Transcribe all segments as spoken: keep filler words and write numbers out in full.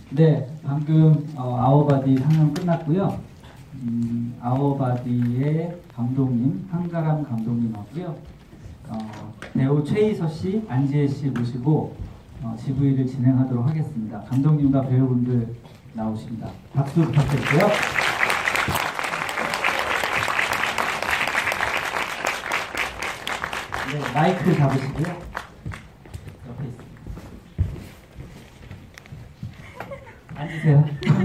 네, 방금 어, 아워바디 상영 끝났고요. 음, 아워바디의 감독님, 한가람 감독님하고요. 어, 배우 최희서 씨, 안지혜 씨 모시고 어, 지브이를 진행하도록 하겠습니다. 감독님과 배우분들 나오십니다. 박수 부탁드릴게요. 네, 마이크 잡으시고요. 옆에 있습니다. 앉으세요.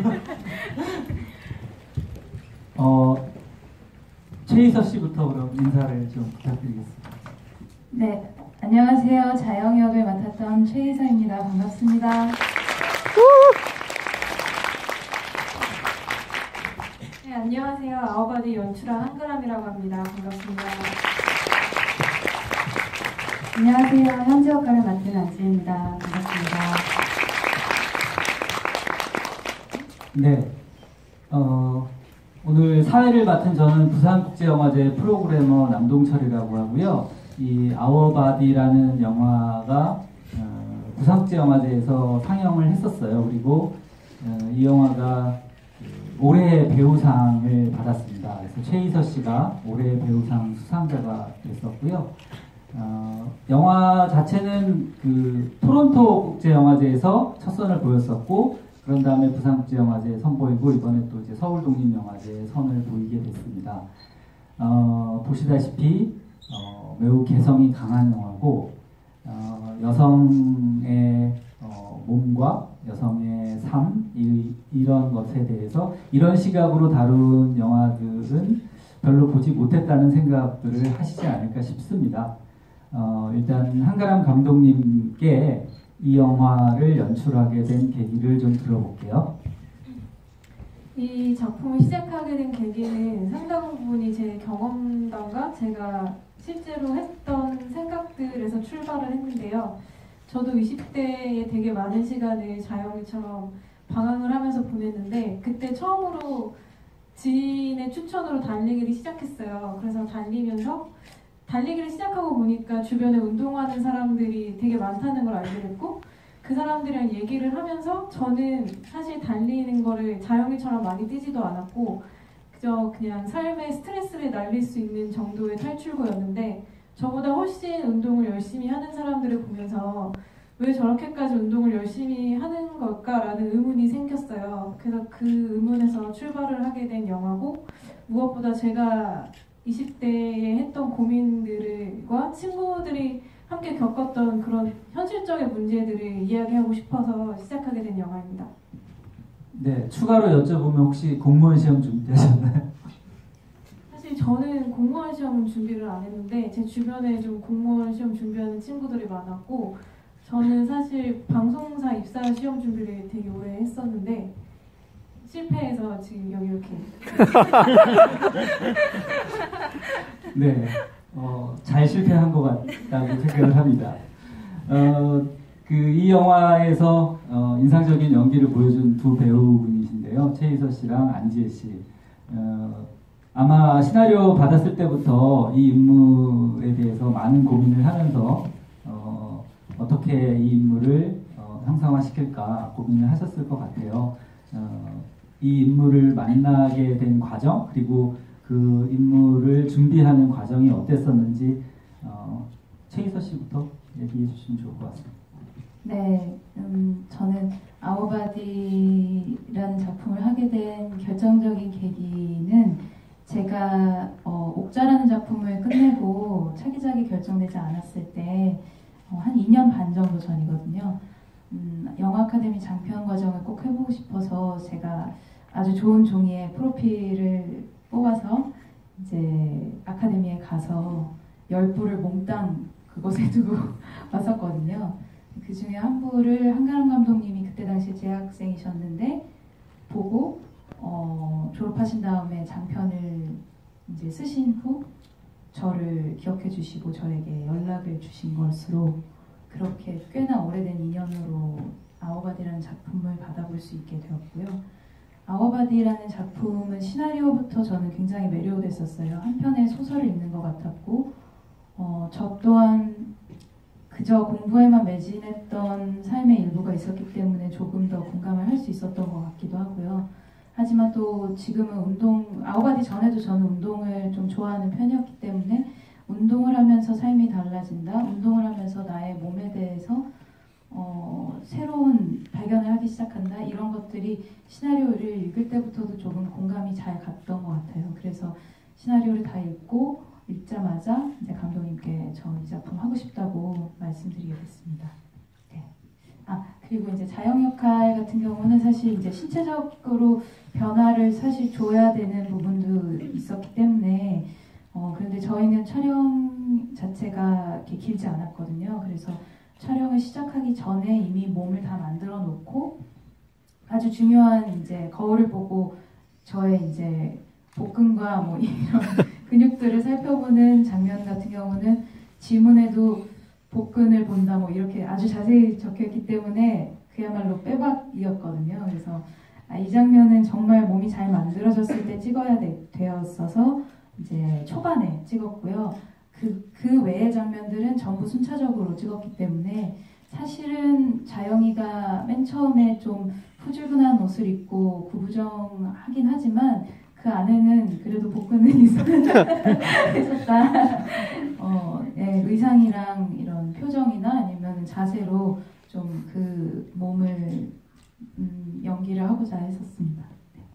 어, 최희서 씨부터 그럼 인사를 좀 부탁드리겠습니다. 네, 안녕하세요. 자영 역을 맡았던 최희서입니다. 반갑습니다. 네, 안녕하세요. 아워바디 연출한 한가람이라고 합니다. 반갑습니다. 안녕하세요. 현지 역할을 맡은 안지혜입니다. 반갑습니다. 네, 어, 오늘 사회를 맡은 저는 부산국제영화제 프로그래머 남동철이라고 하고요. 이 아워바디라는 영화가 어, 부산국제영화제에서 상영을 했었어요. 그리고 어, 이 영화가 올해의 배우상을 받았습니다. 그래서 최희서 씨가 올해의 배우상 수상자가 됐었고요. 어, 영화 자체는 그 토론토 국제영화제에서 첫 선을 보였었고, 그런 다음에 부산국제영화제에 선보이고, 이번에 또 이제 서울독립영화제에 선을 보이게 됐습니다. 어, 보시다시피 어, 매우 개성이 강한 영화고, 어, 여성의 어, 몸과 여성의 삶, 이, 이런 것에 대해서 이런 시각으로 다룬 영화들은 별로 보지 못했다는 생각들을 하시지 않을까 싶습니다. 어, 일단 한가람 감독님께 이 영화를 연출하게 된 계기를 좀 들어볼게요. 이 작품을 시작하게 된 계기는 상당 부분이 제 경험담과 제가 실제로 했던 생각들에서 출발을 했는데요. 저도 이십 대에 되게 많은 시간을 자영이처럼 방황을 하면서 보냈는데, 그때 처음으로 지인의 추천으로 달리기를 시작했어요. 그래서 달리면서 달리기를 시작하고 보니까 주변에 운동하는 사람들이 되게 많다는 걸 알게 됐고, 그 사람들이랑 얘기를 하면서 저는 사실 달리는 거를 자영이처럼 많이 뛰지도 않았고 그저 그냥 삶의 스트레스를 날릴 수 있는 정도의 탈출구였는데, 저보다 훨씬 운동을 열심히 하는 사람들을 보면서 왜 저렇게까지 운동을 열심히 하는 걸까라는 의문이 생겼어요. 그래서 그 의문에서 출발을 하게 된 영화고, 무엇보다 제가 이십 대에 했던 고민들과 친구들이 함께 겪었던 그런 현실적인 문제들을 이야기하고 싶어서 시작하게 된 영화입니다. 네, 추가로 여쭤보면 혹시 공무원 시험 준비하셨나요? 사실 저는 공무원 시험은 준비를 안 했는데 제 주변에 좀 공무원 시험 준비하는 친구들이 많았고, 저는 사실 방송사 입사 시험 준비를 되게 오래 했었는데 실패해서 지금 여기 이렇게. 네, 어, 잘 실패한 것 같다고 생각을 합니다. 어, 그 이 영화에서 어, 인상적인 연기를 보여준 두 배우분이신데요, 최희서 씨랑 안지혜 씨. 어, 아마 시나리오 받았을 때부터 이 인물에 대해서 많은 고민을 하면서 어, 어떻게 이 인물을 어, 형상화시킬까 고민을 하셨을 것 같아요. 어, 이 인물을 만나게 된 과정, 그리고 그 인물을 준비하는 과정이 어땠었는지 어, 최희서 씨부터 얘기해 주시면 좋을 것 같습니다. 네, 음, 저는 아워바디라는 작품을 하게 된 결정적인 계기는 제가 어, 옥자라는 작품을 끝내고 차기작이 결정되지 않았을 때 어, 한 이 년 반 정도 전이거든요. 음, 영화 아카데미 장편 과정을 꼭 해보고 싶어서 제가 아주 좋은 종이에 프로필을 뽑아서 이제 아카데미에 가서 열 부를 몽땅 그곳에 두고 왔었거든요. 그 중에 한 부를 한가람 감독님이 그때 당시 재학생이셨는데 보고 어, 졸업하신 다음에 장편을 이제 쓰신 후 저를 기억해 주시고 저에게 연락을 주신 것으로 그렇게 꽤나 오래된 인연으로 아워바디라는 작품을 받아볼 수 있게 되었고요. 아워바디라는 작품은 시나리오부터 저는 굉장히 매료됐었어요. 한 편의 소설을 읽는 것 같았고 어, 저 또한 그 그저 공부에만 매진했던 삶의 일부가 있었기 때문에 조금 더 공감을 할 수 있었던 것 같기도 하고요. 하지만 또 지금은 운동, 아우바디 전에도 저는 운동을 좀 좋아하는 편이었기 때문에 운동을 하면서 삶이 달라진다, 운동을 하면서 나의 몸에 대해서 어, 새로운 발견을 하기 시작한다, 이런 것들이 시나리오를 읽을 때부터도 조금 공감이 잘 갔던 것 같아요. 그래서 시나리오를 다 읽고 읽자마자 이제 감독님께 저 이 작품 하고 싶다고 말씀드리게 됐습니다. 네. 아, 그리고 이제 자영 역할 같은 경우는 사실 이제 신체적으로 변화를 사실 줘야 되는 부분도 있었기 때문에 어, 그런데 저희는 촬영 자체가 이렇게 길지 않았거든요. 그래서 촬영을 시작하기 전에 이미 몸을 다 만들어 놓고 아주 중요한 이제 거울을 보고 저의 이제 복근과 뭐 이런 근육들을 살펴보는 장면 같은 경우는 지문에도 복근을 본다 뭐 이렇게 아주 자세히 적혀있기 때문에 그야말로 빼박이었거든요. 그래서 아, 이 장면은 정말 몸이 잘 만들어졌을 때 찍어야 되, 되었어서 이제 초반에 찍었고요. 그, 그 외의 장면들은 전부 순차적으로 찍었기 때문에 사실은 자영이가 맨 처음에 좀 푸줄근한 옷을 입고 구부정하긴 하지만 그 안에는 그래도 복근은 있었다. 어, 네, 의상이랑 이런 표정이나 아니면 자세로 좀 그 몸을 음, 연기를 하고자 했었습니다.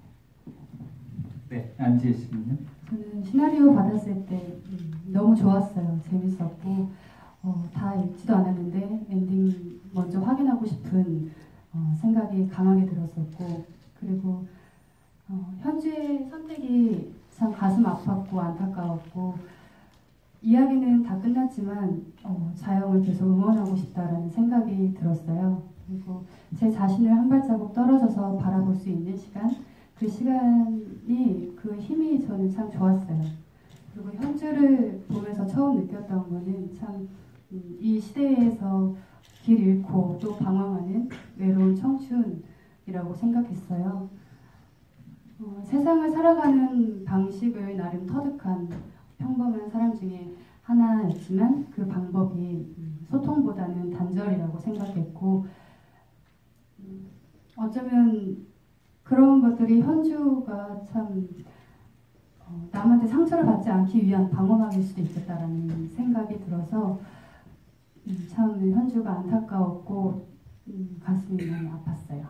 네, 안지혜 씨는요? 저는 시나리오 받았을 때 음, 너무 좋았어요. 재밌었고 어, 다 읽지도 않았는데 엔딩 먼저 확인하고 싶은 어, 생각이 강하게 들었었고 그리고 어, 현주의 선택이 참 가슴 아팠고 안타까웠고 이야기는 다 끝났지만 어, 자영을 계속 응원하고 싶다라는 생각이 들었어요. 그리고 제 자신을 한 발자국 떨어져서 바라볼 수 있는 시간, 그 시간이 그 힘이 저는 참 좋았어요. 그리고 현주를 보면서 처음 느꼈던 거는 참 이 시대에서 길 잃고 또 방황하는 외로운 청춘이라고 생각했어요. 어, 세상을 살아가는 방식을 나름 터득한 평범한 사람 중에 하나였지만 그 방법이 소통보다는 단절이라고 생각했고 어쩌면 그런 것들이 현주가 참 어, 남한테 상처를 받지 않기 위한 방어막일 수도 있겠다라는 생각이 들어서 음, 참 현주가 안타까웠고 음, 가슴이 많이 아팠어요.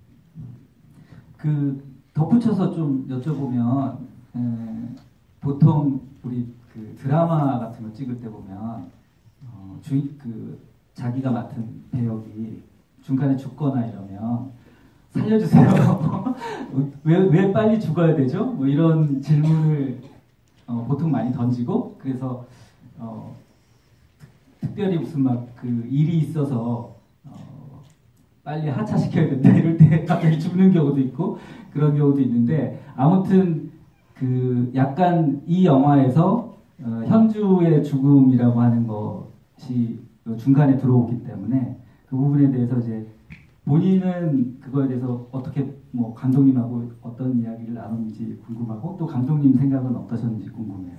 그 덧붙여서 좀 여쭤보면 에, 보통 우리 그 드라마 같은 거 찍을 때 보면 어, 주, 그 자기가 맡은 배역이 중간에 죽거나 이러면 살려주세요. 왜, 왜 빨리 죽어야 되죠? 뭐 이런 질문을 어, 보통 많이 던지고 그래서 어, 특별히 무슨 막 그 일이 있어서 어, 빨리 하차시켜야 된다 이럴 때 갑자기 죽는 경우도 있고 그런 경우도 있는데 아무튼 그 약간 이 영화에서 어, 현주의 죽음이라고 하는 것이 중간에 들어오기 때문에 그 부분에 대해서 이제 본인은 그거에 대해서 어떻게 뭐 감독님하고 어떤 이야기를 나눴는지 궁금하고 또 감독님 생각은 어떠셨는지 궁금해요.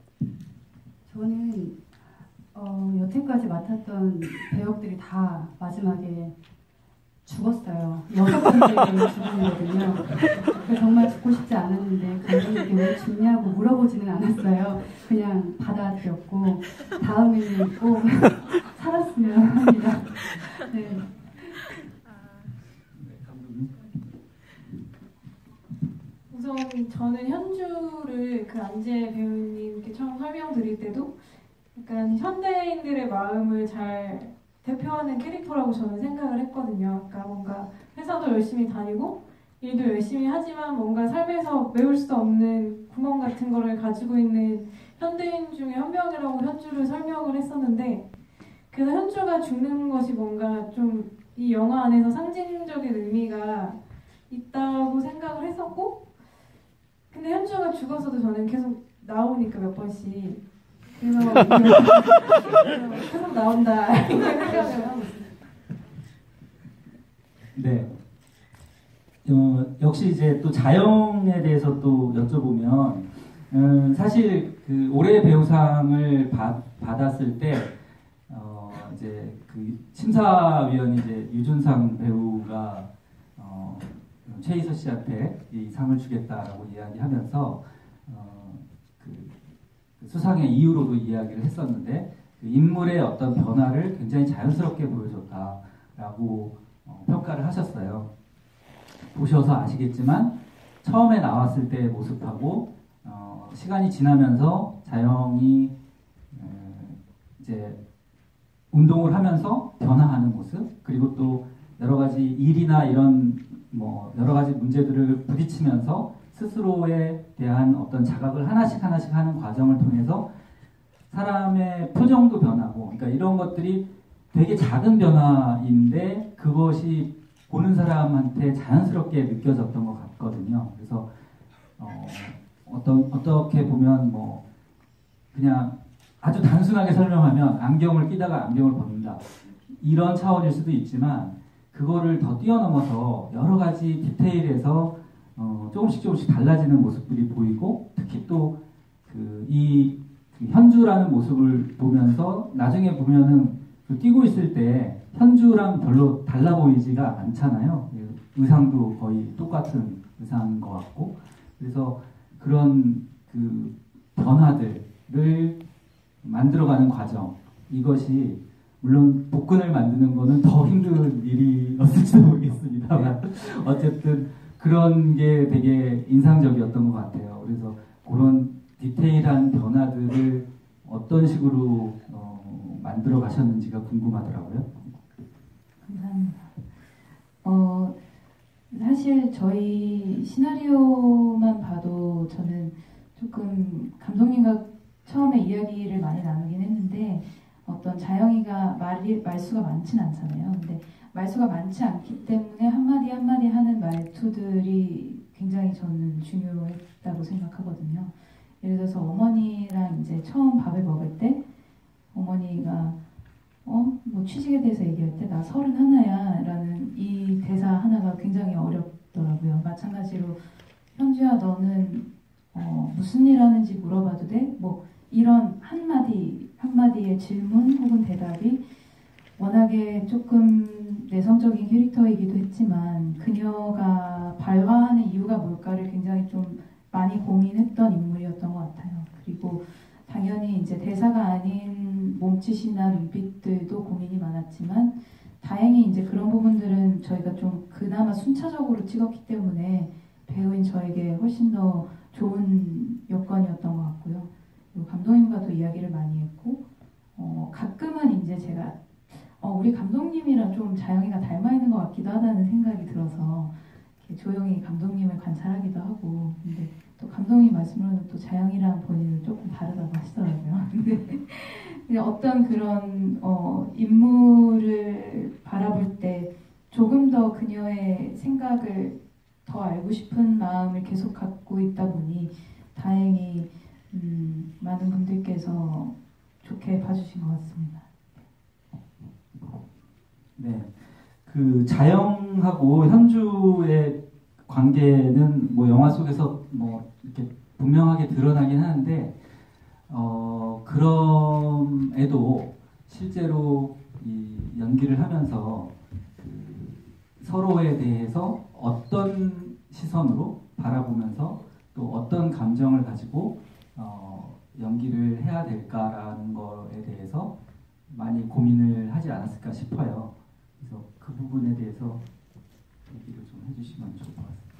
저는 어, 여태까지 맡았던 배역들이 다 마지막에 죽었어요. 여섯 번째 죽음이거든요. 정말 죽고 싶지 않았는데 감독님께 왜 죽냐고 물어보지는 않았어요. 그냥 받아들였고 다음에는 꼭 살았으면 합니다. 네. 우선 저는 현주를 그 안재 배우님께 처음 설명드릴 때도 약간 현대인들의 마음을 잘 대표하는 캐릭터라고 저는 생각을 했거든요. 그러니까 뭔가 회사도 열심히 다니고 일도 열심히 하지만 뭔가 삶에서 메울 수 없는 구멍 같은 거를 가지고 있는 현대인 중에 한 명이라고 현주를 설명을 했었는데 그래서 현주가 죽는 것이 뭔가 좀 이 영화 안에서 상징적인 의미가 있다고 생각을 했었고 근데 현주가 죽어서도 저는 계속 나오니까 몇 번씩 그래서 계속 나온다 이렇게 생각을 하고 있습니다. 네. 어, 역시 이제 또 자영에 대해서 또 여쭤보면 음, 사실 그 올해 배우상을 받, 받았을 때 어, 이제 그 심사위원이 이제 유준상 배우가 어, 최희서 씨한테 이 상을 주겠다라고 이야기하면서 어, 그, 그 수상의 이유로도 이야기를 했었는데 그 인물의 어떤 변화를 굉장히 자연스럽게 보여줬다라고 어, 평가를 하셨어요. 보셔서 아시겠지만 처음에 나왔을 때의 모습하고 어, 시간이 지나면서 자영이 에, 이제 운동을 하면서 변화하는 모습, 그리고 또 여러 가지 일이나 이런 뭐 여러 가지 문제들을 부딪히면서 스스로에 대한 어떤 자각을 하나씩 하나씩 하는 과정을 통해서 사람의 표정도 변하고, 그러니까 이런 것들이 되게 작은 변화인데 그것이 보는 사람한테 자연스럽게 느껴졌던 것 같거든요. 그래서 어, 어떤 어떻게 보면 뭐 그냥 아주 단순하게 설명하면 안경을 끼다가 안경을 벗는다 이런 차원일 수도 있지만, 그거를 더 뛰어넘어서 여러 가지 디테일에서 어, 조금씩 조금씩 달라지는 모습들이 보이고, 특히 또 그 이 그 현주라는 모습을 보면서 나중에 보면은 그 뛰고 있을 때 현주랑 별로 달라 보이지가 않잖아요. 의상도 거의 똑같은 의상인 것 같고, 그래서 그런 그 변화들을 만들어가는 과정, 이것이 물론 복근을 만드는 거는 더 힘든 일이었을지도 모르겠습니다만 어쨌든 그런 게 되게 인상적이었던 것 같아요. 그래서 그런 디테일한 변화들을 어떤 식으로 어, 만들어 가셨는지가 궁금하더라고요. 감사합니다. 어, 사실 저희 시나리오만 봐도 저는 조금 감독님과 처음에 이야기를 많이 나누긴 했는데, 어떤 자영이가 말이, 말수가 많진 않잖아요. 근데 말수가 많지 않기 때문에 한마디 한마디 하는 말투들이 굉장히 저는 중요했다고 생각하거든요. 예를 들어서 어머니랑 이제 처음 밥을 먹을 때 어머니가 어? 뭐 취직에 대해서 얘기할 때 나 서른 하나야 라는 이 대사 하나가 굉장히 어렵더라고요. 마찬가지로 현주야 너는 어, 무슨 일 하는지 물어봐도 돼? 뭐 이런 한마디 한마디의 질문 혹은 대답이 워낙에 조금 내성적인 캐릭터이기도 했지만 그녀가 발화하는 이유가 뭘까를 굉장히 좀 많이 고민했던 인물이었던 것 같아요. 그리고 당연히 이제 대사가 아닌 몸짓이나 눈빛들도 고민이 많았지만 다행히 이제 그런 부분들은 저희가 좀 그나마 순차적으로 찍었기 때문에 배우인 저에게 훨씬 더 좋은 여건이었던 것 같고요. 그리고 감독님과도 이야기를 많이 했고 어, 가끔은 이제 제가 어, 우리 감독님이랑 좀 자영이가 닮아 있는 것 같기도 하다는 생각이 들어서 이렇게 조용히 감독님을 관찰하기도 하고, 근데 또 감독님 말씀으로는 또 자영이랑 본인은 조금 다르다고 하시더라고요. 근데 어떤 그런 어, 인물을 바라볼 때 조금 더 그녀의 생각을 더 알고 싶은 마음을 계속 갖고 있다 보니 다행히 음, 많은 분들께서 좋게 봐주신 것 같습니다. 네, 그 자영하고 현주의 관계는 뭐 영화 속에서 뭐 이렇게 분명하게 드러나긴 하는데 어 그럼에도 실제로 이 연기를 하면서 그 서로에 대해서 어떤 시선으로 바라보면서 또 어떤 감정을 가지고 어 연기를 해야 될까라는 거에 대해서 많이 고민을 하지 않았을까 싶어요. 그래서 그 부분에 대해서 얘기를 좀 해주시면 좋을 것 같습니다.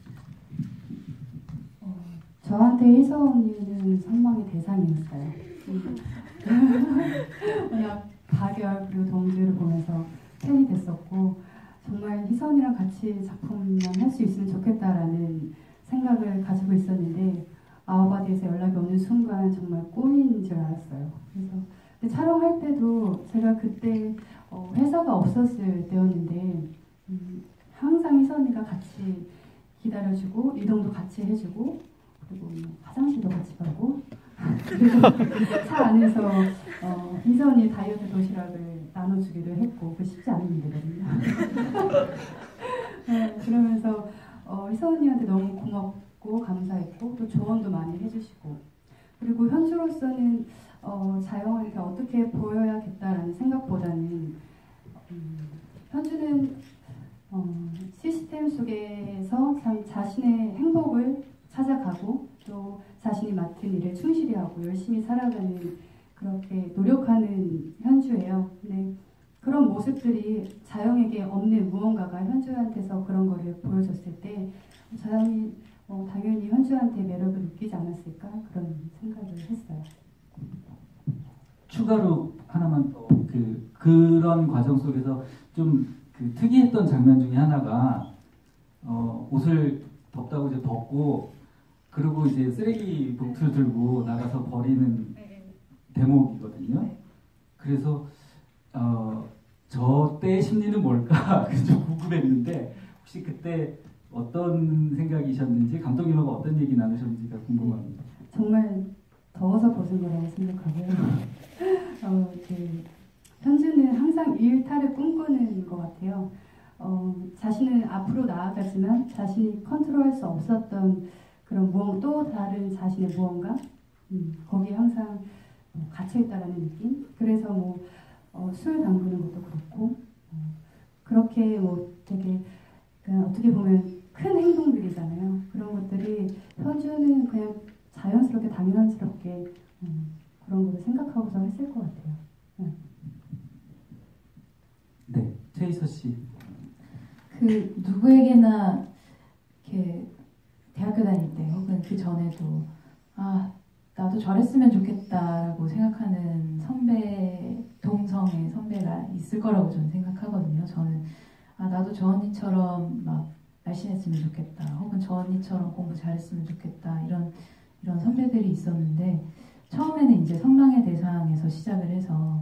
어, 저한테 희서 언니는 선망의 대상이었어요. 워낙 가결 그리고 동주를 보면서 팬이 됐었고 정말 희서 언니랑 같이 작품만 할 수 있으면 좋겠다라는 생각을 가지고 있었는데 아우바디에서 연락이 오는 순간 정말 꿈인 줄 알았어요. 그래서 근데 촬영할 때도 제가 그때 어, 회사가 없었을 때였는데 음, 항상 희서 언니가 같이 기다려주고 이동도 같이 해주고 그리고 뭐 화장실도 같이 가고 그리고 차 안에서 어, 희서 언니 다이어트 도시락을 나눠주기도 했고 그 쉽지 않은 일이거든요. 네, 그러면서 어, 희서 언니한테 너무 고맙고 감사했고 또 조언도 많이 해주시고 그리고 현주로서는 어, 자영한테 어떻게 보여야겠다라는 생각보다는 음, 현주는 어, 시스템 속에서 참 자신의 행복을 찾아가고 또 자신이 맡은 일에 충실히 하고 열심히 살아가는 그렇게 노력하는 현주예요. 근데 그런 모습들이 자영에게 없는 무언가가 현주한테서 그런 거를 보여줬을 때 자영이 어, 당연히 현주한테 매력을 느끼지 않았을까 그런 생각을 했어요. 추가로 하나만 더, 그 그런 과정 속에서 좀 그 특이했던 장면 중에 하나가 어, 옷을 덥다고 이제 벗고 그리고 이제 쓰레기 봉투를 들고 나가서 버리는 대목이거든요. 그래서 어, 저 때의 심리는 뭘까 좀 궁금했는데 혹시 그때 어떤 생각이셨는지 감독님하고 어떤 얘기 나누셨는지가 궁금합니다. 정말 더워서 벗은 거라고 생각하고요. 어, 그, 현주는 항상 일탈을 꿈꾸는 것 같아요. 어, 자신은 앞으로 나아가지만 자신이 컨트롤할 수 없었던 그런 무언, 또 다른 자신의 무언가 음, 거기에 항상 어, 갇혀있다라는 느낌. 그래서 뭐 어, 술 담그는 것도 그렇고 어, 그렇게 뭐 되게 그냥 어떻게 보면 큰 행동들이잖아요. 그런 것들이 현주는 그냥 자연스럽게 당연스럽게 음, 그런 거를 생각하고서 했을 것 같아요. 네, 네, 최희서 씨. 그 누구에게나 이렇게 대학교 다닐 때 혹은 그 전에도 아 나도 저랬으면 좋겠다라고 생각하는 선배 동성의 선배가 있을 거라고 저는 생각하거든요. 저는 아 나도 저 언니처럼 막 날씬했으면 좋겠다. 혹은 저 언니처럼 공부 잘했으면 좋겠다. 이런 이런 선배들이 있었는데 처음에는 이제 성랑의 대상에서 시작을 해서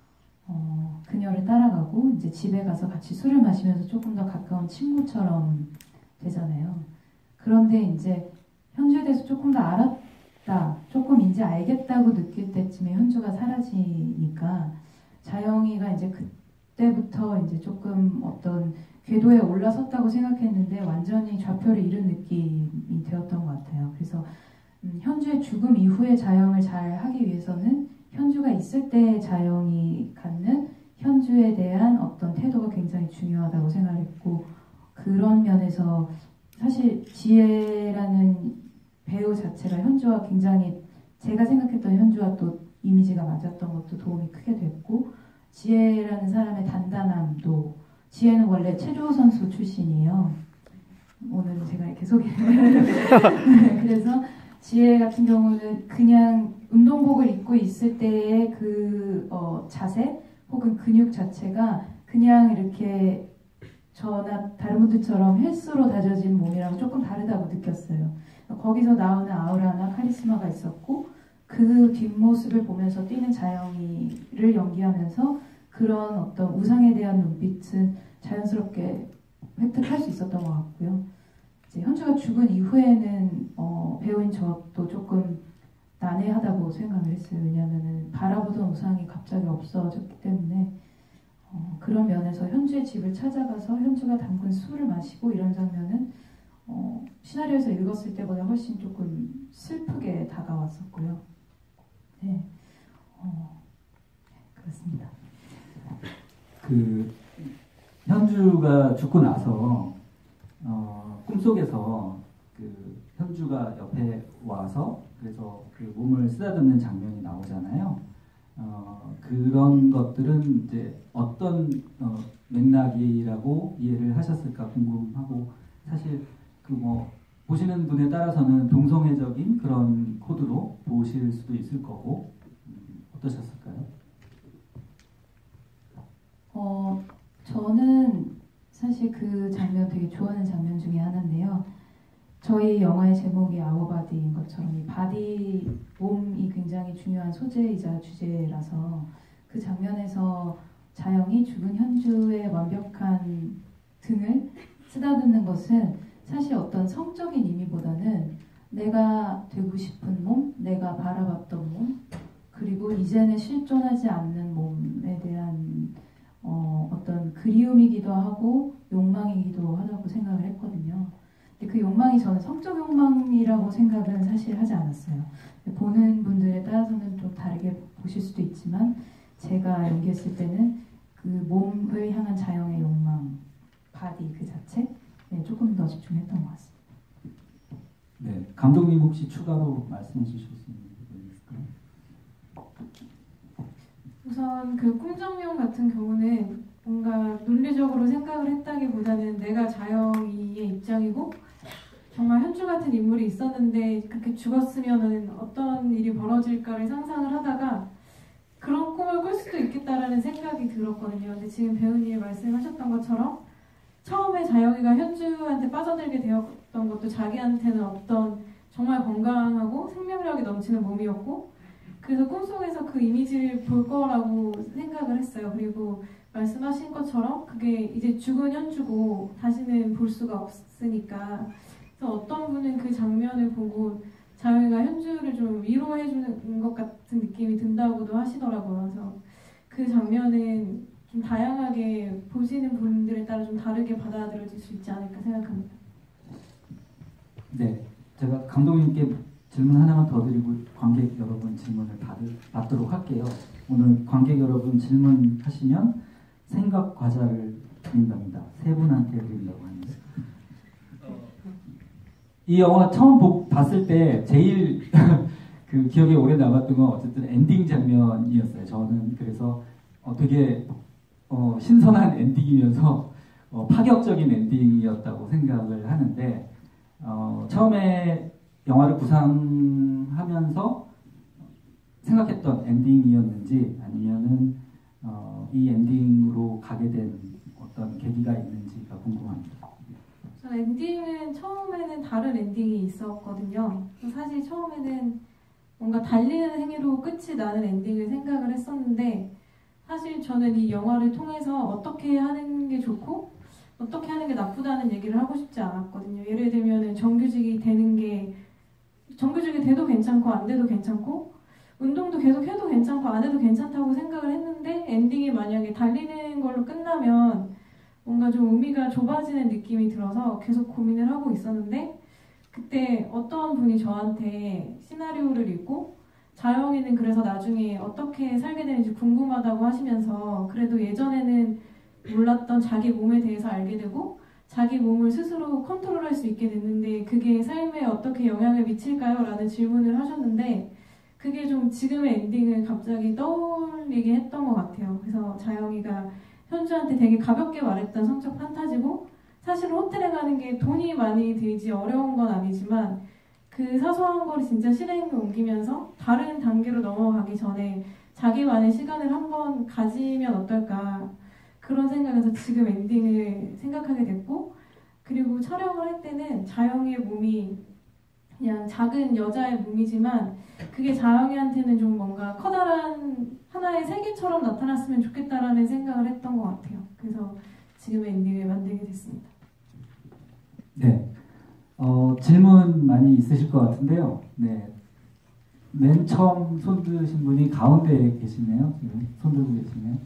어, 그녀를 따라가고 이제 집에 가서 같이 술을 마시면서 조금 더 가까운 친구처럼 되잖아요. 그런데 이제 현주에 대해서 조금 더 알았다, 조금 이제 알겠다고 느낄 때쯤에 현주가 사라지니까 자영이가 이제 그때부터 이제 조금 어떤 궤도에 올라섰다고 생각했는데 완전히 좌표를 잃은 느낌이 되었던 것 같아요. 그래서 음, 현주의 죽음 이후에 자영을 잘 하기 위해서는 현주가 있을 때 자영이 갖는 현주에 대한 어떤 태도가 굉장히 중요하다고 생각했고 그런 면에서 사실 지혜라는 배우 자체가 현주와 굉장히 제가 생각했던 현주와 또 이미지가 맞았던 것도 도움이 크게 됐고 지혜라는 사람의 단단함도 지혜는 원래 체조 선수 출신이에요. 오늘 제가 이렇게 소개를 그래서 지혜 같은 경우는 그냥 운동복을 입고 있을 때의 그 어, 자세 혹은 근육 자체가 그냥 이렇게 저나 다른 분들처럼 헬스로 다져진 몸이랑 조금 다르다고 느꼈어요. 거기서 나오는 아우라나 카리스마가 있었고 그 뒷모습을 보면서 뛰는 자영이를 연기하면서 그런 어떤 우상에 대한 눈빛은 자연스럽게 획득할 수 있었던 것 같고요. 이제 현주가 죽은 이후에는 어, 배우인 저도 조금 난해하다고 생각을 했어요. 왜냐하면 바라보던 우상이 갑자기 없어졌기 때문에 어, 그런 면에서 현주의 집을 찾아가서 현주가 담근 술을 마시고 이런 장면은 어, 시나리오에서 읽었을 때보다 훨씬 조금 슬프게 다가왔었고요. 네, 어, 그렇습니다. 그 현주가 죽고 나서 어, 꿈속에서 그 현주가 옆에 와서 그래서 그 몸을 쓰다듬는 장면이 나오잖아요. 어, 그런 것들은 이제 어떤 어, 맥락이라고 이해를 하셨을까 궁금하고 사실 그 뭐 보시는 분에 따라서는 동성애적인 그런 코드로 보실 수도 있을 거고 음, 어떠셨을까요? 어, 저는 사실 그 장면 되게 좋아하는 장면 중에 하나인데요. 저희 영화의 제목이 아워바디인 것처럼 이 바디, 몸이 굉장히 중요한 소재이자 주제라서 그 장면에서 자영이 죽은 현주의 완벽한 등을 쓰다듬는 것은 사실 어떤 성적인 의미보다는 내가 되고 싶은 몸, 내가 바라봤던 몸, 그리고 이제는 실존하지 않는 몸에 대한 어, 어떤 그리움이기도 하고 욕망이기도 하다고 생각을 했거든요. 근데 그 욕망이 저는 성적 욕망이라고 생각은 사실 하지 않았어요. 보는 분들에 따라서는 좀 다르게 보실 수도 있지만 제가 연기했을 때는 그 몸을 향한 자영의 욕망, 바디 그 자체 네, 조금 더 집중했던 것 같습니다. 네, 감독님 혹시 추가로 말씀해 주실 수 있는 부분이 있을까요? 우선 그 꿈정령 같은 경우는 뭔가 논리적으로 생각을 했다기보다는 내가 자영이의 입장이고 정말 현주 같은 인물이 있었는데 그렇게 죽었으면은 어떤 일이 벌어질까를 상상을 하다가 그런 꿈을 꿀 수도 있겠다라는 생각이 들었거든요. 근데 지금 배우님이 말씀하셨던 것처럼 처음에 자영이가 현주한테 빠져들게 되었던 것도 자기한테는 어떤 정말 건강하고 생명력이 넘치는 몸이었고 그래서 꿈속에서 그 이미지를 볼 거라고 생각을 했어요. 그리고 말씀하신 것처럼 그게 이제 죽은 현주고 다시는 볼 수가 없으니까 그래서 어떤 분은 그 장면을 보고 자영이가 현주를 좀 위로해주는 것 같은 느낌이 든다고도 하시더라고요. 그래서 그 장면은 좀 다양하게 보시는 분들에 따라 좀 다르게 받아들여질 수 있지 않을까 생각합니다. 네, 제가 감독님께 질문 하나만 더 드리고 관객 여러분 질문을 받을, 받도록 할게요. 오늘 관객 여러분 질문하시면 생각 과자를 드린답니다. 세 분한테 드린다고 하는데 이 영화 처음 보, 봤을 때 제일 그 기억에 오래 남았던 건 어쨌든 엔딩 장면이었어요. 저는 그래서 어, 되게 어, 신선한 엔딩이면서 어, 파격적인 엔딩이었다고 생각을 하는데 어, 처음에 영화를 구상하면서 생각했던 엔딩이었는지 아니면은 어, 이 엔딩으로 가게 된 어떤 계기가 있는지가 궁금합니다. 저 엔딩은 처음에는 다른 엔딩이 있었거든요. 사실 처음에는 뭔가 달리는 행위로 끝이 나는 엔딩을 생각을 했었는데 사실 저는 이 영화를 통해서 어떻게 하는 게 좋고 어떻게 하는 게 나쁘다는 얘기를 하고 싶지 않았거든요. 예를 들면 정규직이 되는 게 정규직이 돼도 괜찮고 안 돼도 괜찮고 운동도 계속 해도 괜찮고 안 해도 괜찮다고 생각을 했는데 엔딩이 만약에 달리는 걸로 끝나면 뭔가 좀 의미가 좁아지는 느낌이 들어서 계속 고민을 하고 있었는데 그때 어떤 분이 저한테 시나리오를 읽고 자영이는 그래서 나중에 어떻게 살게 되는지 궁금하다고 하시면서 그래도 예전에는 몰랐던 자기 몸에 대해서 알게 되고 자기 몸을 스스로 컨트롤할 수 있게 됐는데 그게 삶에 어떻게 영향을 미칠까요? 라는 질문을 하셨는데 그게 좀 지금의 엔딩을 갑자기 떠올리게 했던 것 같아요. 그래서 자영이가 현주한테 되게 가볍게 말했던 성적 판타지고 사실 호텔에 가는 게 돈이 많이 들지 어려운 건 아니지만 그 사소한 거를 진짜 실행에 옮기면서 다른 단계로 넘어가기 전에 자기만의 시간을 한번 가지면 어떨까 그런 생각에서 지금 엔딩을 생각하게 됐고 그리고 촬영을 할 때는 자영이의 몸이 그냥 작은 여자의 몸이지만 그게 자영이한테는 좀 뭔가 커다란 하나의 세계처럼 나타났으면 좋겠다라는 생각을 했던 것 같아요. 그래서 지금의 엔딩을 만들게 됐습니다. 네, 어, 질문 많이 있으실 것 같은데요. 네, 맨 처음 손 드신 분이 가운데에 계시네요. 지금 손 들고 계시네요.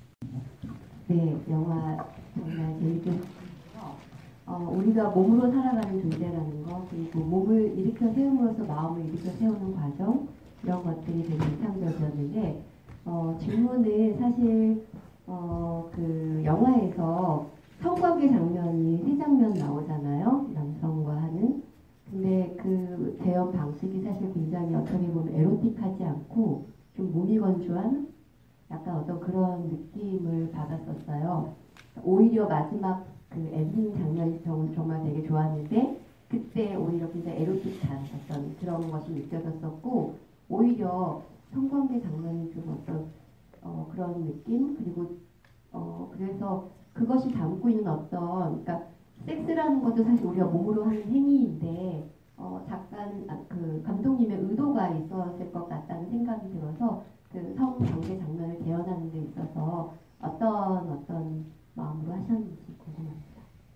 네, 영화 정말 재밌게 봤고요. 어, 우리가 몸으로 살아가는 존재라는 거, 그리고 몸을 일으켜 세움으로써 마음을 일으켜 세우는 과정, 이런 것들이 되게 인상적이었는데, 어, 질문은 사실 어, 그 영화에서 성관계 장면이 세 장면 나오잖아요. 남성과 하는. 근데 그 대연 방식이 사실 굉장히 어떻게 보면 에로틱하지 않고 좀 무미건조한 약간 어떤 그런 느낌을 받았었어요. 오히려 마지막 그 엔딩 장면이 정말 되게 좋았는데 그때 오히려 굉장히 에로틱한 어떤 그런 것이 느껴졌었고 오히려 성관계 장면이 좀 어떤 어, 그런 느낌 그리고 어, 그래서 그것이 담고 있는 어떤 그러니까 섹스라는 것도 사실 우리가 몸으로 하는 행위인데 어, 잠깐 아, 그 감독님의 의도가 있었을 것 같다는 생각이 들어서 그 성관계 장면을 재현하는 데 있어서 어떤 어떤 마음으로 하셨는지 궁금합니다.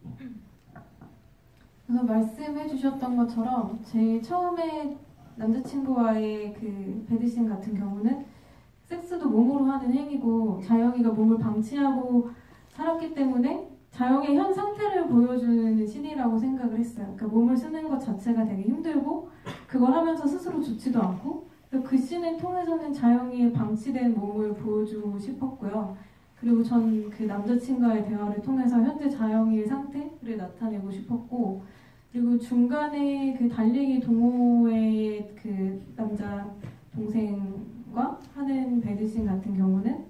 그래서 말씀해 주셨던 것처럼 제 처음에 남자친구와의 그 배드신 같은 경우는 섹스도 몸으로 하는 행위고 자영이가 몸을 방치하고 살았기 때문에 자영의 현 상태를 보여주는 신이라고 생각을 했어요. 그러니까 몸을 쓰는 것 자체가 되게 힘들고 그걸 하면서 스스로 좋지도 않고 그 씬을 통해서는 자영이의 방치된 몸을 보여주고 싶었고요. 그리고 전 그 남자친구와의 대화를 통해서 현재 자영이의 상태를 나타내고 싶었고 그리고 중간에 그 달리기 동호회의 그 남자 동생과 하는 배드씬 같은 경우는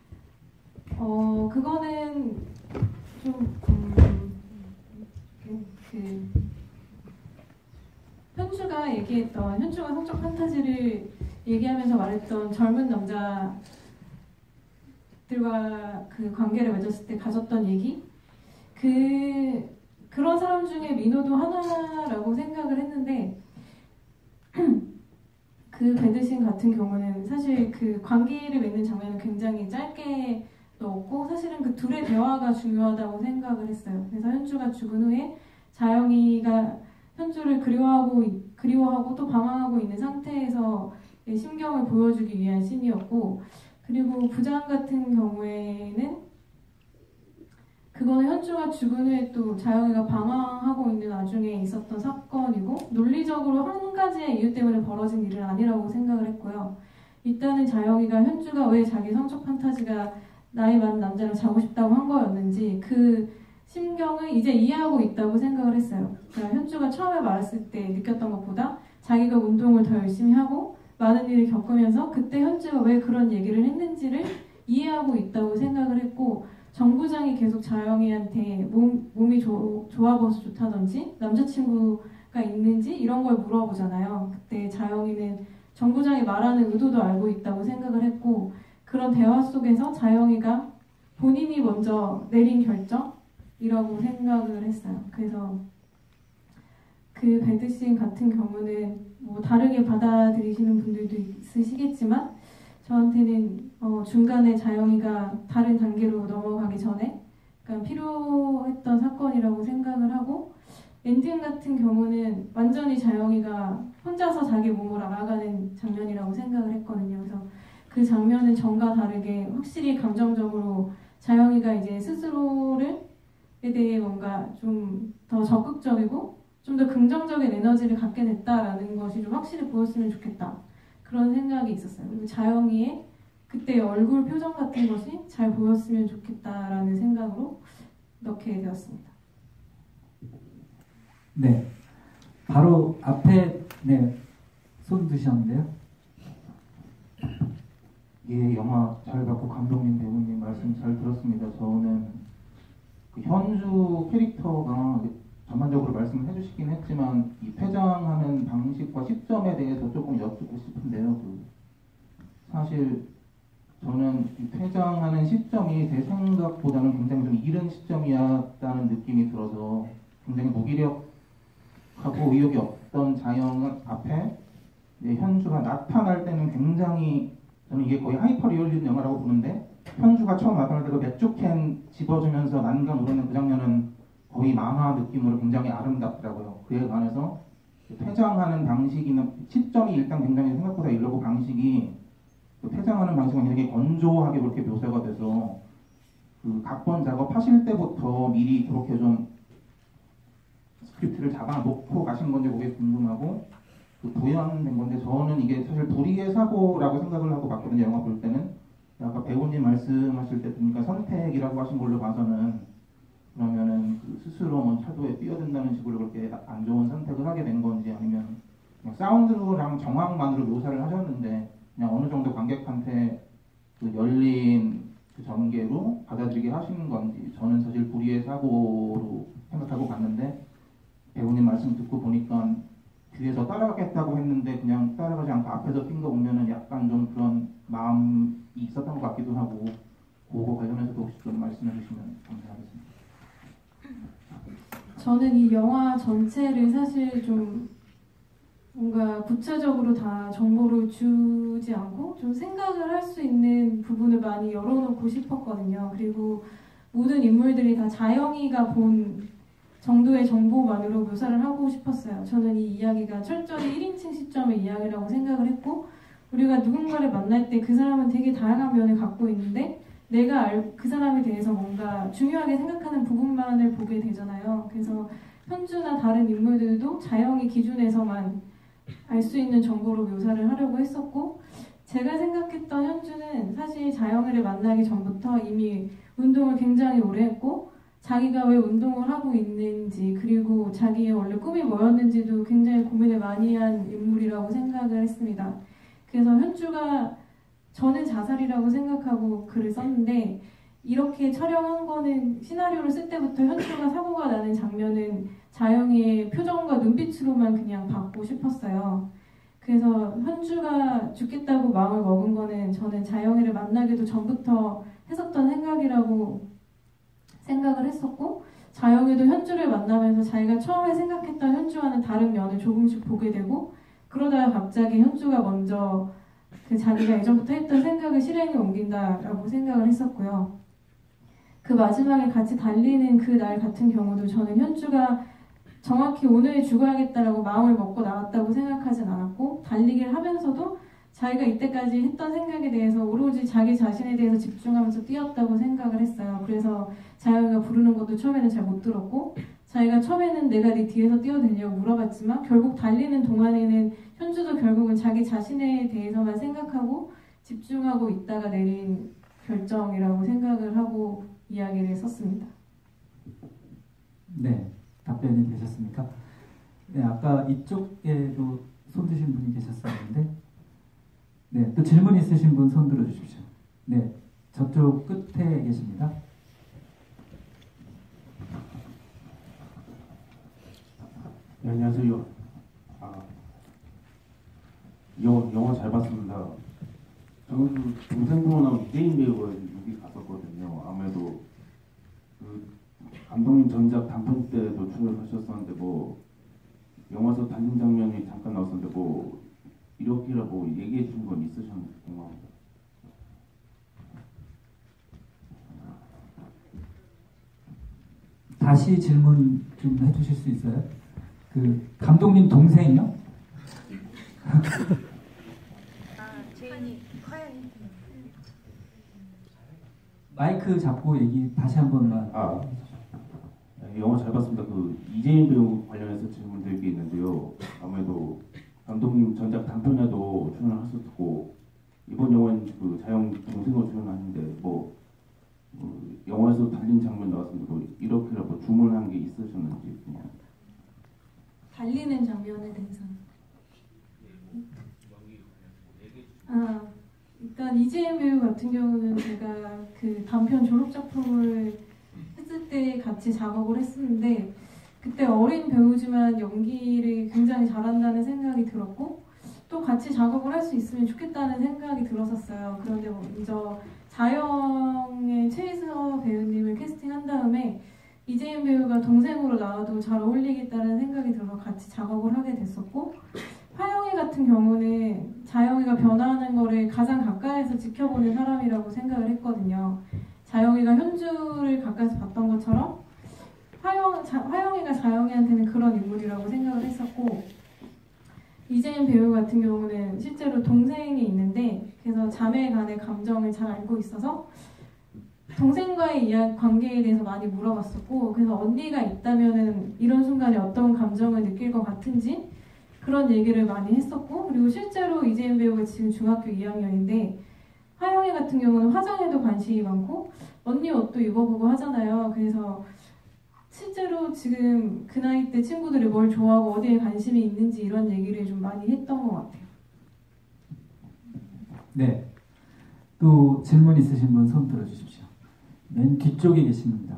어 그거는 좀 음, 그, 그 현주가 얘기했던 현주가 성적 판타지를 얘기하면서 말했던 젊은 남자들과 그 관계를 맺었을 때 가졌던 얘기 그 그런 사람 중에 민호도 하나라고 생각을 했는데 그 배드씬 같은 경우는 사실 그 관계를 맺는 장면은 굉장히 짧게 넣었고 사실은 그 둘의 대화가 중요하다고 생각을 했어요. 그래서 현주가 죽은 후에 자영이가 현주를 그리워하고 그리워하고 또 방황하고 있는 상태에서 심경을 보여주기 위한 씬이었고 그리고 부장 같은 경우에는 그거는 현주가 죽은 후에 또 자영이가 방황하고 있는 와중에 있었던 사건이고 논리적으로 한 가지의 이유 때문에 벌어진 일은 아니라고 생각을 했고요. 일단은 자영이가 현주가 왜 자기 성적 판타지가 나이 많은 남자랑 자고 싶다고 한 거였는지 그 심경을 이제 이해하고 있다고 생각을 했어요. 그러니까 현주가 처음에 말했을 때 느꼈던 것보다 자기가 운동을 더 열심히 하고 많은 일을 겪으면서 그때 현주가 왜 그런 얘기를 했는지를 이해하고 있다고 생각을 했고 정 부장이 계속 자영이한테 몸, 몸이 조, 좋아 보여서 좋다든지 남자친구가 있는지 이런 걸 물어보잖아요. 그때 자영이는 정 부장이 말하는 의도도 알고 있다고 생각을 했고 그런 대화 속에서 자영이가 본인이 먼저 내린 결정이라고 생각을 했어요. 그래서 그 배드씬 같은 경우는 뭐 다르게 받아들이시는 분들도 있으시겠지만 저한테는 어 중간에 자영이가 다른 단계로 넘어가기 전에 그러니까 필요했던 사건이라고 생각을 하고 엔딩 같은 경우는 완전히 자영이가 혼자서 자기 몸을 알아가는 장면이라고 생각을 했거든요. 그래서 그 장면은 전과 다르게 확실히 감정적으로 자영이가 이제 스스로를 에 대해 뭔가 좀 더 적극적이고 좀 더 긍정적인 에너지를 갖게 됐다라는 것이 좀 확실히 보였으면 좋겠다. 그런 생각이 있었어요. 그리고 자영이의 그때 얼굴 표정 같은 것이 잘 보였으면 좋겠다라는 생각으로 넣게 되었습니다. 네, 바로 앞에 네, 손 드셨는데요. 예, 영화 잘 봤고 감독님, 배우님 말씀 잘 들었습니다. 저는 그 현주 캐릭터가 전반적으로 말씀을 해주시긴 했지만 이 퇴장하는 방식과 시점에 대해서 조금 여쭙고 싶은데요. 그 사실 저는 이 퇴장하는 시점이 제 생각보다는 굉장히 좀 이른 시점이었다는 느낌이 들어서 굉장히 무기력하고 의욕이 없던 자영 앞에 현주가 나타날 때는 굉장히 저는 이게 거의 하이퍼 리얼리즘 영화라고 보는데 현주가 처음 나타날 때 그 맥주캔 집어주면서 난간 오르는 그 장면은 거의 만화 느낌으로 굉장히 아름답더라고요. 그에 관해서 퇴장하는 방식이나 시점이 일단 굉장히 생각보다 이르고 방식이 퇴장하는 방식은 굉장히 건조하게 그렇게 묘사가 돼서 그 각본 작업하실 때부터 미리 그렇게 좀 스크립트를 잡아놓고 가신 건지 그게 궁금하고 그 구현된 건데 저는 이게 사실 불의의 사고라고 생각을 하고 봤거든요. 영화 볼 때는 아까 배우님 말씀하실 때 보니까 선택이라고 하신 걸로 봐서는 그러면은 그 스스로 뭐 차도에 뛰어든다는 식으로 그렇게 안 좋은 선택을 하게 된 건지 아니면 그냥 사운드랑 정황만으로 묘사를 하셨는데 그냥 어느 정도 관객한테 그 열린 그 전개로 받아들이게 하시는 건지 저는 사실 불의의 사고로 생각하고 봤는데 배우님 말씀 듣고 보니까 뒤에서 따라가겠다고 했는데 그냥 따라가지 않고 앞에서 뛴 거 보면은 약간 좀 그런 마음이 있었던 것 같기도 하고 그거 관련해서도 혹시 좀 말씀해 주시면 감사하겠습니다. 저는 이 영화 전체를 사실 좀 뭔가 구체적으로 다 정보를 주지 않고 좀 생각을 할 수 있는 부분을 많이 열어놓고 싶었거든요. 그리고 모든 인물들이 다 자영이가 본 정도의 정보만으로 묘사를 하고 싶었어요. 저는 이 이야기가 철저히 일 인칭 시점의 이야기라고 생각을 했고 우리가 누군가를 만날 때 그 사람은 되게 다양한 면을 갖고 있는데 내가 알, 그 사람에 대해서 뭔가 중요하게 생각하는 부분만을 보게 되잖아요. 그래서 현주나 다른 인물들도 자영이 기준에서만 알 수 있는 정보로 묘사를 하려고 했었고, 제가 생각했던 현주는 사실 자영이를 만나기 전부터 이미 운동을 굉장히 오래 했고, 자기가 왜 운동을 하고 있는지, 그리고 자기의 원래 꿈이 뭐였는지도 굉장히 고민을 많이 한 인물이라고 생각을 했습니다. 그래서 현주가 저는 자살이라고 생각하고 글을 썼는데, 이렇게 촬영한 거는 시나리오를 쓸 때부터 현주가 사고가 나는 장면은 자영이의 표정과 눈빛으로만 그냥 받고 싶었어요. 그래서 현주가 죽겠다고 마음을 먹은 거는 저는 자영이를 만나기도 전부터 했었던 생각이라고 생각을 했었고, 자영이도 현주를 만나면서 자기가 처음에 생각했던 현주와는 다른 면을 조금씩 보게 되고, 그러다가 갑자기 현주가 먼저 그 자기가 예전부터 했던 생각을 실행에 옮긴다라고 생각을 했었고요. 그 마지막에 같이 달리는 그 날 같은 경우도 저는 현주가 정확히 오늘 죽어야겠다라고 마음을 먹고 나왔다고 생각하진 않았고, 달리기를 하면서도 자기가 이때까지 했던 생각에 대해서 오로지 자기 자신에 대해서 집중하면서 뛰었다고 생각을 했어요. 그래서 자영이가 부르는 것도 처음에는 잘 못 들었고, 자기가 처음에는 내가 네 뒤에서 뛰어내냐고 물어봤지만 결국 달리는 동안에는 현주도 결국은 자기 자신에 대해서만 생각하고 집중하고 있다가 내린 결정이라고 생각을 하고 이야기를 썼습니다. 네, 답변이 되셨습니까? 네, 아까 이쪽에도 손 드신 분이 계셨었는데, 네, 또 질문 있으신 분 손 들어 주십시오. 네, 저쪽 끝에 계십니다. 네, 안녕하세요. 아, 영화, 영화 잘 봤습니다. 저는 그 동생분하고 나온 이재인 배우가 여기 갔었거든요. 아무래도 그 감독님 전작 단편 때도 출연하셨었는데 뭐 영화에서 단신 장면이 잠깐 나왔었는데 뭐 이렇게라고 얘기해 주신 건 있으셨나요? 궁금합니다. 다시 질문 좀 해주실 수 있어요? 그 감독님 동생이요? 마이크 잡고 얘기 다시 한 번만. 아, 네, 영화 잘 봤습니다. 그 이재인 배우 관련해서 질문 드릴 게 있는데요. 아무래도 감독님 전작 단편에도 출연하셨고 이번 영화는 그 자영 동생으로 출연하는데 뭐, 뭐 영화에서 달린 장면 나왔습니다. 뭐 이렇게라도 주문한 게 있으셨는지 그냥. 달리는 장면에 대해서. 아, 일단 이재인 배우 같은 경우는 제가 그 단편 졸업 작품을 했을 때 같이 작업을 했었는데, 그때 어린 배우지만 연기를 굉장히 잘한다는 생각이 들었고, 또 같이 작업을 할 수 있으면 좋겠다는 생각이 들었었어요. 그런데 먼저 자영의 최희서 배우님을 캐스팅한 다음에 이재인 배우가 동생으로 나와도 잘 어울리겠다는 생각이 들어서 같이 작업을 하게 됐었고, 화영이 같은 경우는 자영이가 변화하는 거를 가장 가까이서 지켜보는 사람이라고 생각을 했거든요. 자영이가 현주를 가까이서 봤던 것처럼 화영, 자, 화영이가 자영이한테는 그런 인물이라고 생각을 했었고, 이재인 배우 같은 경우는 실제로 동생이 있는데, 그래서 자매 간의 감정을 잘 알고 있어서 동생과의 이야기, 관계에 대해서 많이 물어봤었고, 그래서 언니가 있다면은 이런 순간에 어떤 감정을 느낄 것 같은지 그런 얘기를 많이 했었고, 그리고 실제로 이재인 배우가 지금 중학교 이 학년인데 화영이 같은 경우는 화장에도 관심이 많고 언니 옷도 입어보고 하잖아요. 그래서 실제로 지금 그 나이 때 친구들이 뭘 좋아하고 어디에 관심이 있는지 이런 얘기를 좀 많이 했던 것 같아요. 네, 또 질문 있으신 분 손 들어주십시오. 맨 뒤쪽에 계십니다.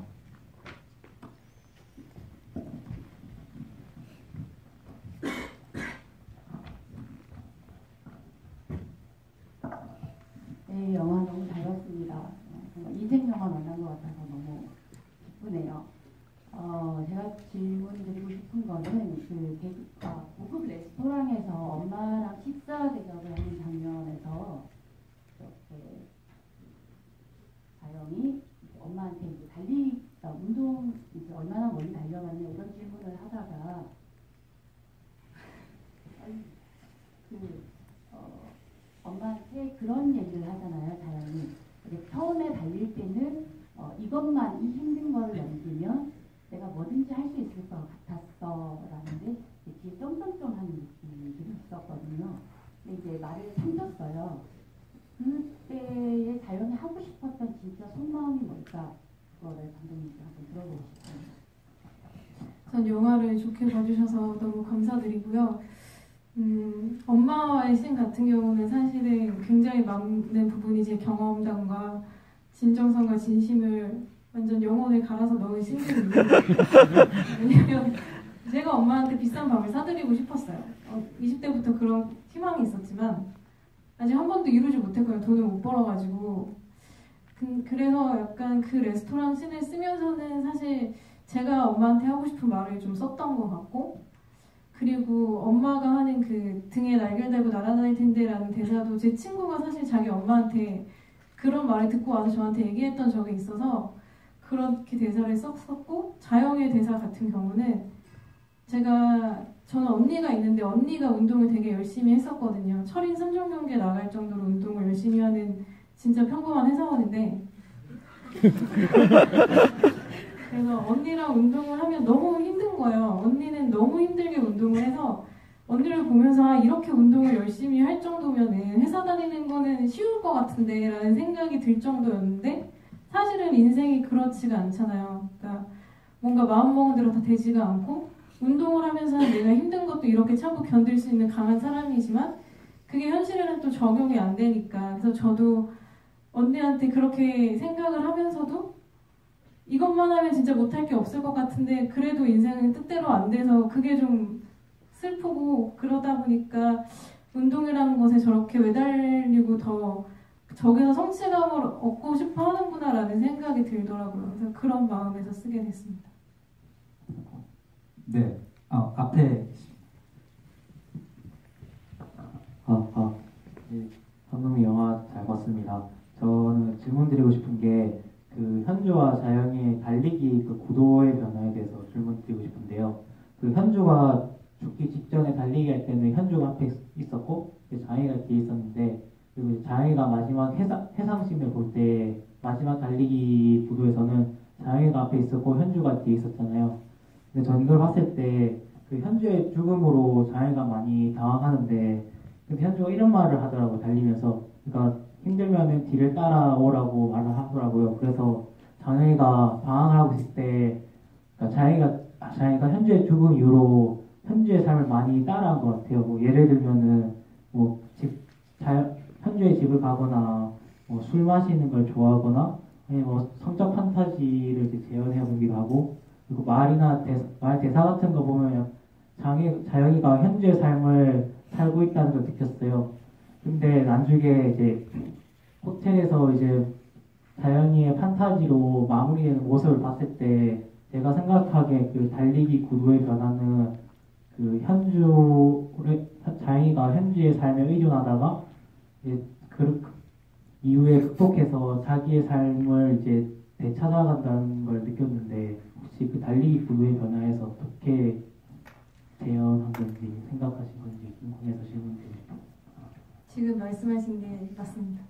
네, 영화 너무 잘 봤습니다. 정말 인생 영화 만난 것 같아서 너무 기쁘네요. 어, 제가 질문드리고 싶은 거는 그 개, 아, 고급 레스토랑에서 엄마랑 식사 대접을 하는 장면에서 이렇게 자영이 엄마한테 이제 달리 아, 운동 이제 얼마나 멀리 달려갔냐 이런 질문을 하다가 그 어, 엄마한테 그런 얘기를 하잖아요. 자영이 근데 처음에 달릴 때는 어, 이것만 이 힘든 거를 넘기면 내가 뭐든지 할 수 있을 것 같았어 라는데 뒤에 점점점 하는 느낌이 들었었거든요. 근데 이제 말을 삼켰어요. 그때의 자연이 하고 싶었던 진짜 속마음이 뭘까? 그거를 감독님께 한번 들어보고 싶습니다. 전 영화를 좋게 봐주셔서 너무 감사드리고요. 음, 엄마와의 씬 같은 경우는 사실은 굉장히 많은 부분이 제 경험담과 진정성과 진심을 완전 영혼에 갈아서 넣은 씬들입니다. 왜냐면 제가 엄마한테 비싼 밥을 사드리고 싶었어요. 어, 이십 대부터 그런 희망이 있었지만 아직 한 번도 이루지 못했거든요. 돈을 못 벌어가지고. 그, 그래서 약간 그 레스토랑 씬을 쓰면서는 사실 제가 엄마한테 하고 싶은 말을 좀 썼던 것 같고, 그리고 엄마가 하는 그 등에 날개를 달고 날아다닐 텐데라는 대사도 제 친구가 사실 자기 엄마한테 그런 말을 듣고 와서 저한테 얘기했던 적이 있어서 그렇게 대사를 썼었고, 자영의 대사 같은 경우는 제가 저는 언니가 있는데 언니가 운동을 되게 열심히 했었거든요. 철인 삼 종 경기에 나갈 정도로 운동을 열심히 하는 진짜 평범한 회사원인데 그래서 언니랑 운동을 하면 너무 힘든 거예요. 언니는 너무 힘들게 운동을 해서 언니를 보면서 아, 이렇게 운동을 열심히 할 정도면 회사 다니는 거는 쉬울 것 같은데 라는 생각이 들 정도였는데 사실은 인생이 그렇지가 않잖아요. 그러니까 뭔가 마음먹은 대로 다 되지가 않고 운동을 하면서는 내가 힘든 것도 이렇게 참고 견딜 수 있는 강한 사람이지만 그게 현실에는 또 적용이 안 되니까 그래서 저도 언니한테 그렇게 생각을 하면서도 이것만 하면 진짜 못할 게 없을 것 같은데 그래도 인생은 뜻대로 안 돼서 그게 좀 슬프고 그러다 보니까 운동이라는 것에 저렇게 매달리고 더 저기서 성취감을 얻고 싶어 하는구나라는 생각이 들더라고요. 그래서 그런 마음에서 쓰게 됐습니다. 네, 아, 앞에 아, 아, 네, 감독님 영화 잘 봤습니다. 저는 질문 드리고 싶은 게 그 현주와 자영이의 달리기 그 구도의 변화에 대해서 질문 드리고 싶은데요. 그 현주가 죽기 직전에 달리기 할 때는 현주가 앞에 있었고 자영이가 뒤에 있었는데 그리고 자영이가 마지막 해상, 해상신을 볼 때 마지막 달리기 구도에서는 자영이가 앞에 있었고 현주가 뒤에 있었잖아요. 근데 전 이걸 봤을 때 그 현주의 죽음으로 자영이가 많이 당황하는데 근데 현주가 이런 말을 하더라고요. 달리면서 그러니까 힘들면은 뒤를 따라오라고 말을 하더라고요. 그래서 자영이가 방황을 하고 있을 때 그러니까 자영이가 자영이가 현주의 죽음 이후로 현주의 삶을 많이 따라한 것 같아요. 뭐 예를 들면은 뭐 집 현주의 집을 가거나 뭐 술 마시는 걸 좋아하거나 아니면 뭐 성적 판타지를 이제 재현해 보기도 하고 그리고 말이나 대, 말 대사 같은 거 보면 자영이, 자영이가 현주의 삶을 살고 있다는 걸 느꼈어요. 근데 나중에 이제 호텔에서 이제 자영이의 판타지로 마무리되는 모습을 봤을 때 제가 생각하기에 그 달리기 구도의 변화는 그 현주를 자영이가 현주의 삶에 의존하다가 이제 그 이후에 극복해서 자기의 삶을 이제 되찾아간다는 걸 느꼈는데 혹시 그 달리기 구도의 변화에서 어떻게 재현한 건지 생각하신 건지 궁금해서 질문드리고 싶어요. 지금 말씀하신 게 맞습니다.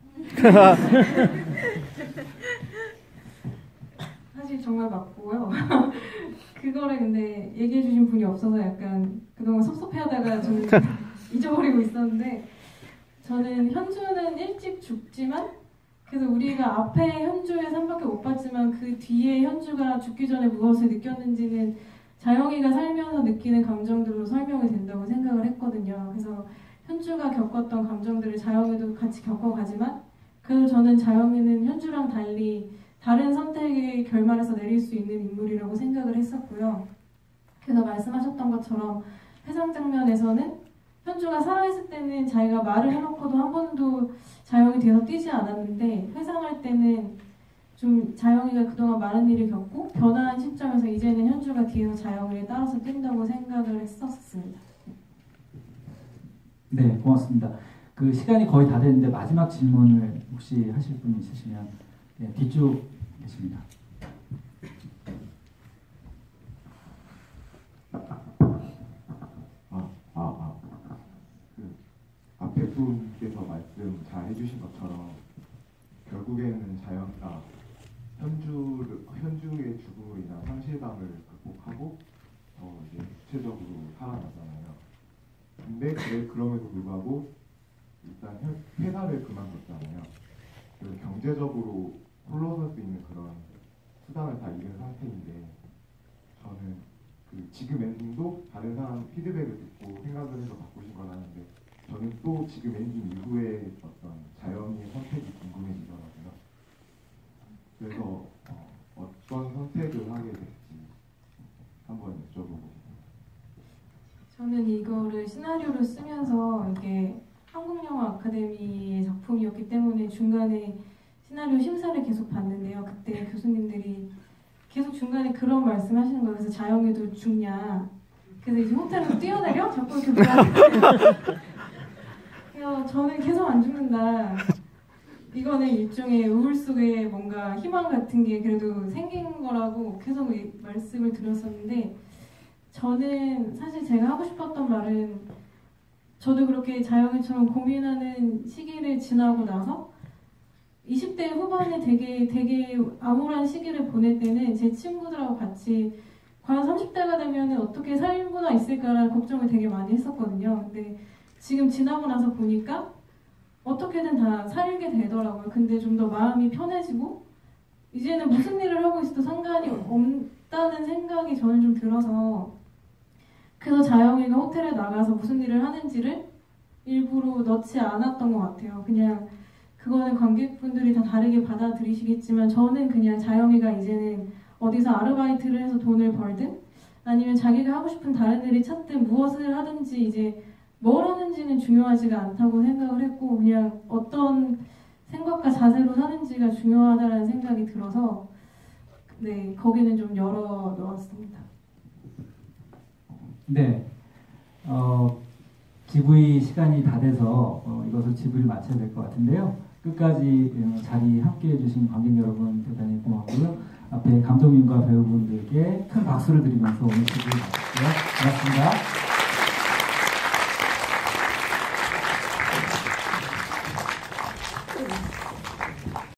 사실 정말 맞고요. 그거를 근데 얘기해 주신 분이 없어서 약간 그동안 섭섭해하다가 좀 잊어버리고 있었는데 저는 현주는 일찍 죽지만 그래서 우리가 앞에 현주의 삶밖에 못 봤지만 그 뒤에 현주가 죽기 전에 무엇을 느꼈는지는 자영이가 살면서 느끼는 감정들로 설명이 된다고 생각을 했거든요. 그래서 현주가 겪었던 감정들을 자영이도 같이 겪어가지만 그래도 저는 자영이는 현주랑 달리 다른 선택의 결말에서 내릴 수 있는 인물이라고 생각을 했었고요. 그래서 말씀하셨던 것처럼 회상 장면에서는 현주가 살아있을 때는 자기가 말을 해놓고도 한 번도 자영이 뒤에서 뛰지 않았는데 회상할 때는 좀 자영이가 그동안 많은 일을 겪고 변화한 시점에서 이제는 현주가 뒤에서 자영이를 따라서 뛴다고 생각을 했었습니다. 네, 고맙습니다. 그 시간이 거의 다 됐는데 마지막 질문을 혹시 하실 분 있으시면 네, 뒤쪽 계십니다. 아, 아, 아. 그 앞에 분께서 말씀 잘 해주신 것처럼 결국 결국에는 자연가 현주를 현주의 죽음으로 인한 상실감을 극복하고 어, 이제 구체적으로 살아나잖아요. 근데 그래, 그럼에도 불구하고 일단 현, 회사를 그만뒀잖아요. 그래서 경제적으로 홀로 설 수 있는 그런 수단을 다 잃은 상태인데 저는 그 지금 엔딩도 다른 사람 피드백을 듣고 생각을 해서 바꾸신 거라는데 저는 또 지금 엔딩 이후에 어떤 자연의 선택이 궁금해지더라고요. 그래서 어, 어떤 선택을 하게 될지 한번 여쭤보고 싶습니다. 저는 이거를 시나리오로 쓰면서 이게 한국영화 아카데미의 작품이었기 때문에 중간에 시나리오 심사를 계속 봤는데요. 그때 교수님들이 계속 중간에 그런 말씀 하시는 거예요. 그래서 자영이도 죽냐. 그래서 이제 호텔에서 뛰어내려? 자꾸 이렇게 그래서 저는 계속 안 죽는다. 이거는 일종의 우울 속에 뭔가 희망 같은 게 그래도 생긴 거라고 계속 말씀을 드렸었는데 저는 사실 제가 하고 싶었던 말은 저도 그렇게 자영이처럼 고민하는 시기를 지나고 나서 이십 대 후반에 되게 되게 암울한 시기를 보낼 때는 제 친구들하고 같이 과연 삼십 대가 되면 어떻게 살고나 있을까라는 걱정을 되게 많이 했었거든요. 근데 지금 지나고 나서 보니까 어떻게든 다 살게 되더라고요. 근데 좀 더 마음이 편해지고 이제는 무슨 일을 하고 있어도 상관이 없다는 생각이 저는 좀 들어서 그래서 자영이가 호텔에 나가서 무슨 일을 하는지를 일부러 넣지 않았던 것 같아요. 그냥 그거는 관객분들이 다 다르게 받아들이시겠지만 저는 그냥 자영이가 이제는 어디서 아르바이트를 해서 돈을 벌든 아니면 자기가 하고 싶은 다른 일을 찾든 무엇을 하든지 이제 뭘 하는지는 중요하지가 않다고 생각을 했고 그냥 어떤 생각과 자세로 사는지가 중요하다는 생각이 들어서 네 거기는 좀 열어 놓았습니다. 네, 어, 지브이 시간이 다 돼서 어, 이것을 지브이를 마쳐야 될 것 같은데요. 끝까지 어, 자리 함께해 주신 관객 여러분 대단히 고맙고요. 앞에 감독님과 배우분들께 큰 박수를 드리면서 오늘 지브이 마칠게요. 고맙습니다.